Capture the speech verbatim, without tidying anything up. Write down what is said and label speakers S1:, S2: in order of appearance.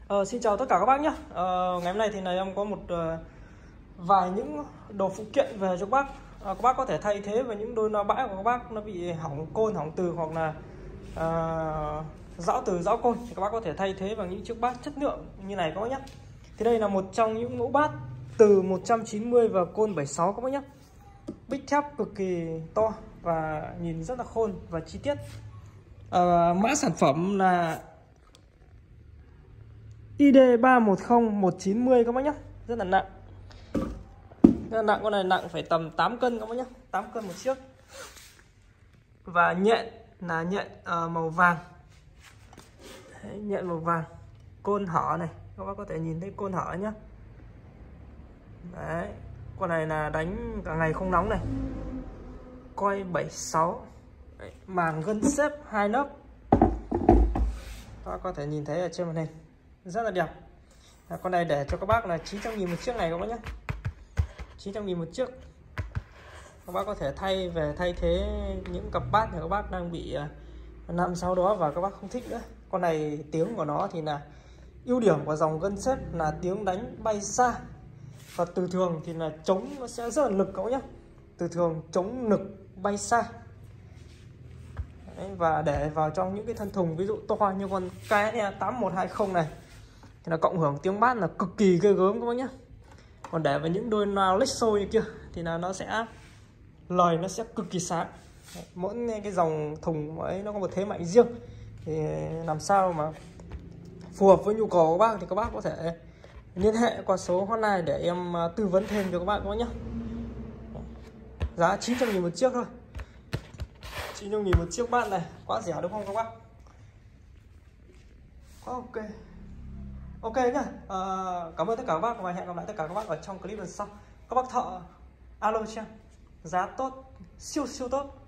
S1: Ờ, xin chào tất cả các bác nhé. Ờ, ngày hôm nay thì là em có một uh, vài những đồ phụ kiện về cho các bác. Ờ, các bác có thể thay thế với những đôi loa bãi của các bác nó bị hỏng côn, hỏng từ hoặc là uh, rão từ, rão côn thì các bác có thể thay thế bằng những chiếc bát chất lượng như này các bác nhé. Thì đây là một trong những mẫu bát từ một trăm chín mươi và côn bảy mươi sáu các bác nhé. Bích thép cực kỳ to và nhìn rất là khôn và chi tiết. Ờ, mã sản phẩm là I D ba một không một chín không các bác nhé. Rất là nặng. Rất là nặng, con này nặng phải tầm tám cân các bác nhé. tám cân một chiếc. Và nhện là nhện uh, màu vàng. Đấy, nhện màu vàng. Côn hở này, các bác có thể nhìn thấy côn hở nhé. Đấy, con này là đánh cả ngày không nóng này. Coi bảy mươi sáu. Đấy, màng gân xếp hai lớp. Các bác có thể nhìn thấy ở trên màn hình. Rất là đẹp. À, con này để cho các bác là chín trăm nghìn một chiếc này các bác nhé. chín trăm nghìn một chiếc. Các bác có thể thay về thay thế những cặp bát mà các bác đang bị nằm sau đó và các bác không thích nữa. Con này tiếng của nó thì là ưu điểm của dòng gân xếp là tiếng đánh bay xa. Và từ thường thì là chống nó sẽ rất là lực các bác nhé. Từ thường chống lực bay xa. Đấy, và để vào trong những cái thân thùng ví dụ to như con K S E tám một hai không này thì là cộng hưởng tiếng bát là cực kỳ ghê gớm các bác nhé. Còn để vào những đôi loa Lexo như kia thì là nó sẽ lời nó sẽ cực kỳ sáng. Đấy, mỗi cái dòng thùng ấy nó có một thế mạnh riêng thì làm sao mà phù hợp với nhu cầu của các bác thì các bác có thể liên hệ qua số hotline để em tư vấn thêm cho các bạn các bác nhé. Giá chín trăm nghìn một chiếc thôi. chín trăm nghìn một chiếc bát này quá rẻ đúng không các bác? Ok. Ok nhá. À, cảm ơn tất cả các bác và hẹn gặp lại tất cả các bác ở trong clip lần sau. Các bác thợ alo cho em. Giá tốt, siêu siêu tốt.